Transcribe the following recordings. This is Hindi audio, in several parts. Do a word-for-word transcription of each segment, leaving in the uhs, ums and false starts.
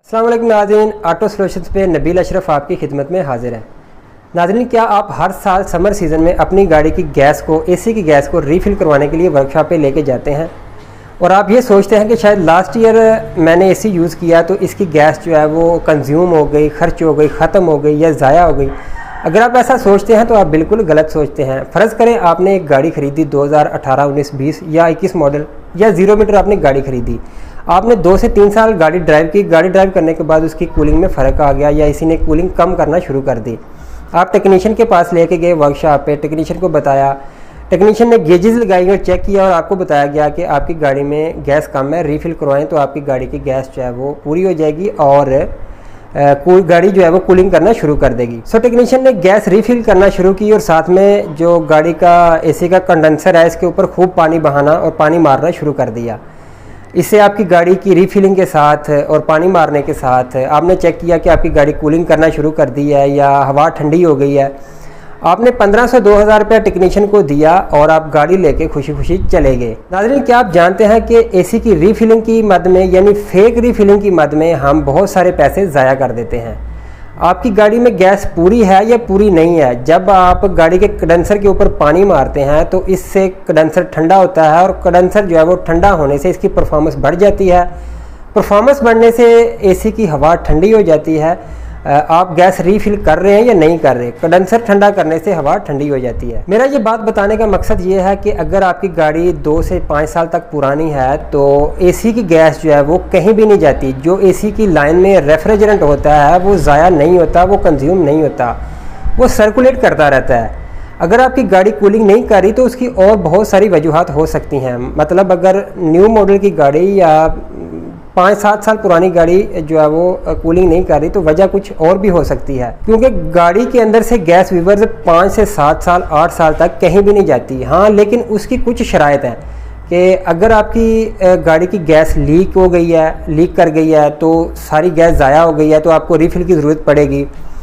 अस्सलाम वालेकुम नाज़रीन, ऑटो सॉल्यूशंस पे नबील अशरफ आपकी खिदमत में हाजिर है। नाज़रीन, क्या आप हर साल समर सीज़न में अपनी गाड़ी की गैस को एसी की गैस को रीफ़िल करवाने के लिए वर्कशॉप पे लेके जाते हैं और आप ये सोचते हैं कि शायद लास्ट ईयर मैंने एसी यूज़ किया तो इसकी गैस जो है वो कंज्यूम हो गई, खर्च हो गई, ख़त्म हो गई या ज़ाया हो गई। अगर आप ऐसा सोचते हैं तो आप बिल्कुल गलत सोचते हैं। फ़र्ज़ करें आपने एक गाड़ी ख़रीदी दो हज़ार अठारह, उन्नीस, बीस या इक्कीस मॉडल या ज़ीरो मीटर आपने गाड़ी ख़रीदी। आपने दो से तीन साल गाड़ी ड्राइव की। गाड़ी ड्राइव करने के बाद उसकी कूलिंग में फ़र्क आ गया या इसी ने कूलिंग कम करना शुरू कर दी। आप टेक्नीशियन के पास लेके गए वर्कशॉप पे, टेक्नीशियन को बताया, टेक्नीशियन ने गेजेस लगाई और चेक किया और आपको बताया गया कि आपकी गाड़ी में गैस कम है, रीफ़िल करवाएं तो आपकी गाड़ी की गैस जो है वो पूरी हो जाएगी और कूल गाड़ी जो है वो कूलिंग करना शुरू कर देगी। सो टेक्नीशियन ने गैस रीफ़िल करना शुरू की और साथ में जो गाड़ी का एसी का कंडेंसर है इसके ऊपर खूब पानी बहाना और पानी मारना शुरू कर दिया। इससे आपकी गाड़ी की रीफिलिंग के साथ और पानी मारने के साथ आपने चेक किया कि आपकी गाड़ी कूलिंग करना शुरू कर दी है या हवा ठंडी हो गई है। आपने पंद्रह सौ दो हज़ार रुपया टेक्नीशियन को दिया और आप गाड़ी लेके खुशी खुशी चले गए। नाज़रीन, क्या आप जानते हैं कि एसी की रीफिलिंग की मद में यानी फेक रीफिलिंग की मद में हम बहुत सारे पैसे ज़ाया कर देते हैं। आपकी गाड़ी में गैस पूरी है या पूरी नहीं है, जब आप गाड़ी के कंडेंसर के ऊपर पानी मारते हैं तो इससे कंडेंसर ठंडा होता है और कंडेंसर जो है वो ठंडा होने से इसकी परफॉर्मेंस बढ़ जाती है। परफॉर्मेंस बढ़ने से एसी की हवा ठंडी हो जाती है। आप गैस रीफिल कर रहे हैं या नहीं कर रहे, कंडेंसर ठंडा करने से हवा ठंडी हो जाती है। मेरा ये बात बताने का मकसद ये है कि अगर आपकी गाड़ी दो से पाँच साल तक पुरानी है तो एसी की गैस जो है वो कहीं भी नहीं जाती। जो एसी की लाइन में रेफ्रिजरेंट होता है वो ज़ाया नहीं होता, वो कंज्यूम नहीं होता, वो सर्कुलेट करता रहता है। अगर आपकी गाड़ी कूलिंग नहीं कर रही तो उसकी और बहुत सारी वजूहात हो सकती हैं। मतलब अगर न्यू मॉडल की गाड़ी या पाँच सात साल पुरानी गाड़ी जो है वो कूलिंग नहीं कर रही तो वजह कुछ और भी हो सकती है, क्योंकि गाड़ी के अंदर से गैस वीवर्स पाँच से सात साल आठ साल तक कहीं भी नहीं जाती। हाँ, लेकिन उसकी कुछ शराइत हैं कि अगर आपकी गाड़ी की गैस लीक हो गई है, लीक कर गई है तो सारी गैस ज़ाया हो गई है तो आपको रिफ़िल की ज़रूरत पड़ेगी।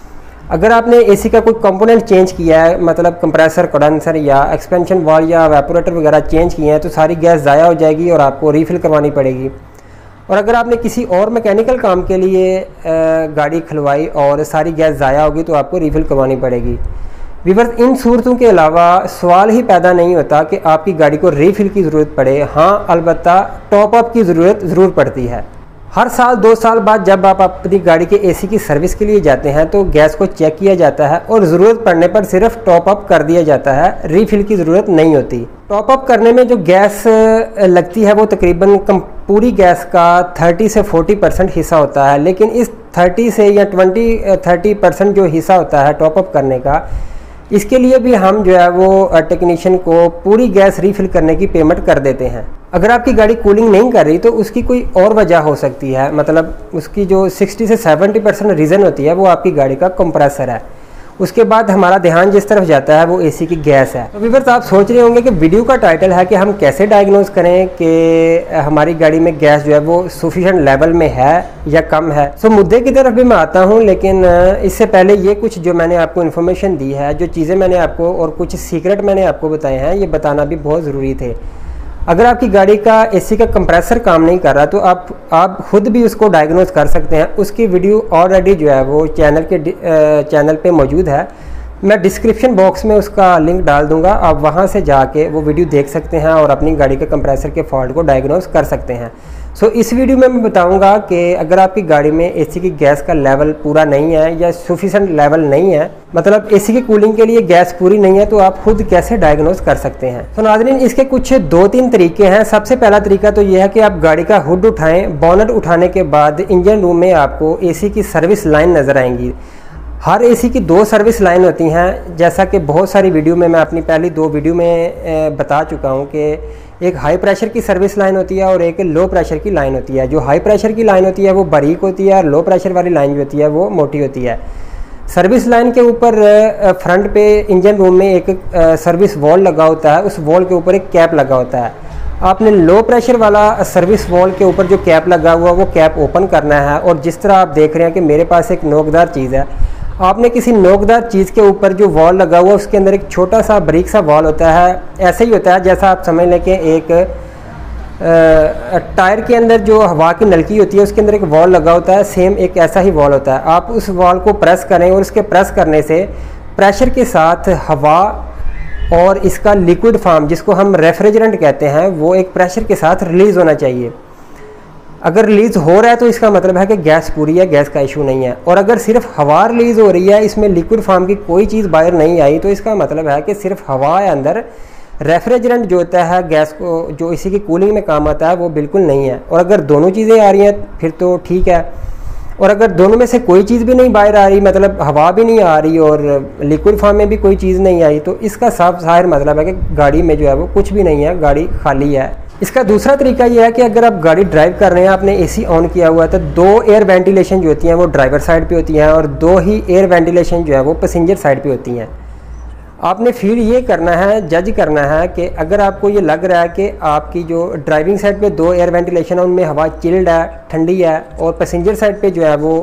अगर आपने एसी का कोई कंपोनेंट चेंज किया है, मतलब कंप्रेसर, कंडेंसर या एक्सपेंशन वाल्व या एवापोरेटर वगैरह चेंज किए हैं तो सारी गैस ज़ाया हो जाएगी और आपको रिफ़िल करवानी पड़ेगी। और अगर आपने किसी और मैकेनिकल काम के लिए गाड़ी खुलवाई और सारी गैस ज़ाया होगी तो आपको रिफ़िल करवानी पड़ेगी। व्यूअर्स, इन सूरतों के अलावा सवाल ही पैदा नहीं होता कि आपकी गाड़ी को रिफ़िल की ज़रूरत पड़े। हाँ, अलबत्ता टॉप अप की ज़रूरत ज़रूर पड़ती है। हर साल दो साल बाद जब आप अपनी गाड़ी के एसी की सर्विस के लिए जाते हैं तो गैस को चेक किया जाता है और ज़रूरत पड़ने पर सिर्फ टॉप अप कर दिया जाता है, रीफ़िल की ज़रूरत नहीं होती। टॉप अप करने में जो गैस लगती है वो तकरीबन कम पूरी गैस का तीस से चालीस परसेंट हिस्सा होता है, लेकिन इस तीस से या बीस तीस परसेंट जो हिस्सा होता है टॉप अप करने का, इसके लिए भी हम जो है वो टेक्नीशियन को पूरी गैस रीफ़िल करने की पेमेंट कर देते हैं। अगर आपकी गाड़ी कूलिंग नहीं कर रही तो उसकी कोई और वजह हो सकती है। मतलब उसकी जो साठ से सत्तर परसेंट रीज़न होती है वो आपकी गाड़ी का कंप्रेसर है। उसके बाद हमारा ध्यान जिस तरफ जाता है वो एसी की गैस है। तो व्यूअर्स, आप सोच रहे होंगे कि वीडियो का टाइटल है कि हम कैसे डायग्नोज करें कि हमारी गाड़ी में गैस जो है वो सफिशिएंट लेवल में है या कम है। सो मुद्दे की तरफ भी मैं आता हूं, लेकिन इससे पहले ये कुछ जो मैंने आपको इन्फॉर्मेशन दी है, जो चीज़ें मैंने आपको और कुछ सीक्रेट मैंने आपको बताए हैं, ये बताना भी बहुत ज़रूरी थे। अगर आपकी गाड़ी का एसी का कंप्रेसर काम नहीं कर रहा तो आप आप खुद भी उसको डायग्नोज कर सकते हैं। उसकी वीडियो ऑलरेडी जो है वो चैनल के चैनल पे मौजूद है। मैं डिस्क्रिप्शन बॉक्स में उसका लिंक डाल दूंगा, आप वहां से जाके वो वीडियो देख सकते हैं और अपनी गाड़ी के कंप्रेसर के फॉल्ट को डायग्नोज कर सकते हैं। सो इस वीडियो में मैं बताऊंगा कि अगर आपकी गाड़ी में एसी की गैस का लेवल पूरा नहीं है या सफिशिएंट लेवल नहीं है, मतलब एसी की कूलिंग के लिए गैस पूरी नहीं है, तो आप खुद कैसे डायग्नोज कर सकते हैं। तो नाज़रीन, इसके कुछ दो तीन तरीके हैं। सबसे पहला तरीका तो यह है कि आप गाड़ी का हुड उठाएं। बोनट उठाने के बाद इंजन रूम में आपको एसी की सर्विस लाइन नज़र आएंगी। हर एसी की दो सर्विस लाइन होती हैं, जैसा कि बहुत सारी वीडियो में मैं अपनी पहली दो वीडियो में बता चुका हूं कि एक हाई प्रेशर की सर्विस लाइन होती है और एक लो प्रेशर की लाइन होती है। जो हाई प्रेशर की लाइन होती है वो बारीक होती है और लो प्रेशर वाली लाइन जो होती है वो मोटी होती है। सर्विस लाइन के ऊपर फ्रंट पे इंजन रूम में एक सर्विस वॉल लगा होता है, उस वॉल के ऊपर एक कैप लगा होता है। आपने लो प्रेशर वाला सर्विस वॉल के ऊपर जो कैप लगा हुआ वो कैप ओपन करना है और जिस तरह आप देख रहे हैं कि मेरे पास एक नोकदार चीज़ है, आपने किसी नोकदार चीज़ के ऊपर जो वॉल लगा हुआ उसके अंदर एक छोटा सा बारीक सा वॉल होता है। ऐसे ही होता है जैसा आप समझ लें कि एक टायर के अंदर जो हवा की नलकी होती है उसके अंदर एक वॉल लगा होता है, सेम एक ऐसा ही वॉल होता है। आप उस वॉल को प्रेस करें और उसके प्रेस करने से प्रेशर के साथ हवा और इसका लिक्विड फॉर्म जिसको हम रेफ्रिजरेंट कहते हैं वो एक प्रेशर के साथ रिलीज़ होना चाहिए। अगर रिलीज़ हो रहा है तो इसका मतलब है कि गैस पूरी है, गैस का इशू नहीं है। और अगर सिर्फ हवा रिलीज़ हो रही है, इसमें लिक्विड फॉर्म की कोई चीज़ बाहर नहीं आई, तो इसका मतलब है कि सिर्फ हवा है अंदर, रेफ्रिजरेंट जो होता है गैस को जो इसी की कूलिंग में काम आता है वो बिल्कुल नहीं है। और अगर दोनों चीज़ें आ रही हैं फिर तो ठीक है, और अगर दोनों में से कोई चीज़ भी नहीं बाहर आ रही, मतलब हवा भी नहीं आ रही और लिक्विड फॉर्म में भी कोई चीज़ नहीं आई, तो इसका साफ ज़ाहिर मतलब है कि गाड़ी में जो है वो कुछ भी नहीं है, गाड़ी खाली है। इसका दूसरा तरीका ये है कि अगर आप गाड़ी ड्राइव कर रहे हैं, आपने एसी ऑन किया हुआ है, तो दो एयर वेंटिलेशन जो होती हैं वो ड्राइवर साइड पे होती हैं और दो ही एयर वेंटिलेशन जो है वो पैसेंजर साइड पे होती हैं। आपने फिर ये करना है, जज करना है कि अगर आपको ये लग रहा है कि आपकी जो ड्राइविंग साइड पे दो एयर वेंटिलेशन है उनमें हवा चिल्ड है, ठंडी है, और पैसेंजर साइड पे जो है वो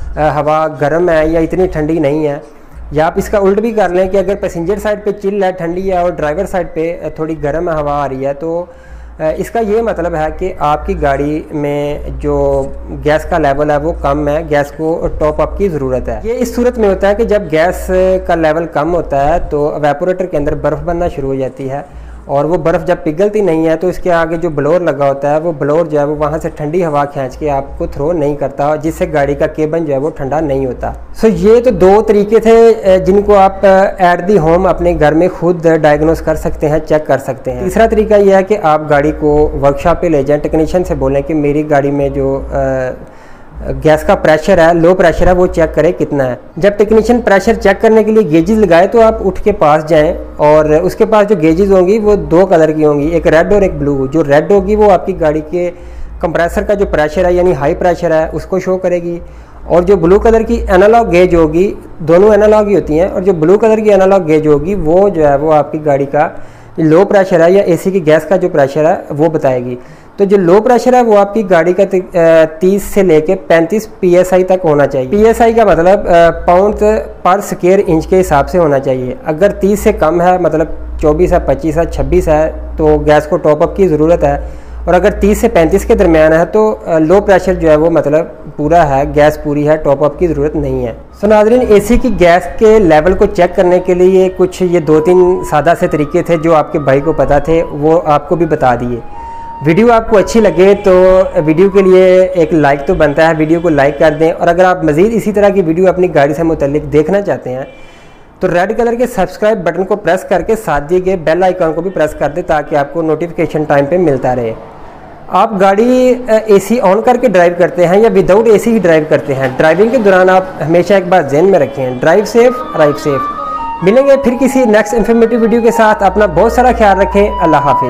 हवा गर्म है या इतनी ठंडी नहीं है। या आप इसका उल्ट भी कर लें कि अगर पैसेंजर साइड पे चिल्ड है, ठंडी है, और ड्राइवर साइड पे थोड़ी गर्म हवा आ रही है, तो इसका ये मतलब है कि आपकी गाड़ी में जो गैस का लेवल है वो कम है, गैस को टॉप अप की ज़रूरत है। ये इस सूरत में होता है कि जब गैस का लेवल कम होता है तो एवेपोरेटर के अंदर बर्फ़ बनना शुरू हो जाती है, और वो बर्फ़ जब पिघलती नहीं है तो इसके आगे जो ब्लोअर लगा होता है वो ब्लोअर जो है वो वहाँ से ठंडी हवा खींच के आपको थ्रो नहीं करता, जिससे गाड़ी का केबन जो है वो ठंडा नहीं होता। सो ये तो दो तरीके थे जिनको आप एट दी होम अपने घर में खुद डायग्नोस कर सकते हैं, चेक कर सकते हैं। तीसरा तरीका यह है कि आप गाड़ी को वर्कशॉप पे ले जाएं, टेक्नीशियन से बोलें कि मेरी गाड़ी में जो आ, गैस का प्रेशर है, लो प्रेशर है, वो चेक करें कितना है। जब टेक्नीशियन प्रेशर चेक करने के लिए गेजेस लगाए तो आप उठ के पास जाएं, और उसके पास जो गेजेस होंगी वो दो कलर की होंगी, एक रेड और एक ब्लू। जो रेड होगी वो आपकी गाड़ी के कंप्रेसर का जो प्रेशर है यानी हाई प्रेशर है उसको शो करेगी, और जो ब्लू कलर की एनालॉग गेज होगी, दोनों एनालॉग ही होती हैं, और जो ब्लू कलर की एनालॉग गेज होगी वो जो है वो आपकी गाड़ी का लो प्रेशर है या एसी की गैस का जो प्रेशर है वो बताएगी। तो जो लो प्रेशर है वो आपकी गाड़ी का तीस से लेके पैंतीस पीएसआई तक होना चाहिए। पीएसआई का मतलब पाउंड पर स्क्वायर इंच के हिसाब से होना चाहिए। अगर तीस से कम है, मतलब चौबीस है, पच्चीस है, छब्बीस है, तो गैस को टॉप अप की ज़रूरत है, और अगर तीस से पैंतीस के दरमियान है तो लो प्रेशर जो है वो मतलब पूरा है, गैस पूरी है, टॉप अप की ज़रूरत नहीं है। सो नाज़रीन, एसी की गैस के लेवल को चेक करने के लिए कुछ ये दो तीन सादा से तरीके थे जो आपके भाई को पता थे, वो आपको भी बता दिए। वीडियो आपको अच्छी लगे तो वीडियो के लिए एक लाइक तो बनता है, वीडियो को लाइक कर दें। और अगर आप मज़ीद इसी तरह की वीडियो अपनी गाड़ी से मुतल्लिक देखना चाहते हैं तो रेड कलर के सब्सक्राइब बटन को प्रेस करके साथ दिए गए बेल आइकन को भी प्रेस कर दें ताकि आपको नोटिफिकेशन टाइम पे मिलता रहे। आप गाड़ी एसी ऑन करके ड्राइव करते हैं या विदाउट एसी ही ड्राइव करते हैं, ड्राइविंग के दौरान आप हमेशा एक बात ध्यान में रखें, ड्राइव सेफ, राइड सेफ। मिलेंगे फिर किसी नेक्स्ट इन्फॉर्मेटिव वीडियो के साथ। अपना बहुत सारा ख्याल रखें। अल्लाह हाफिज़।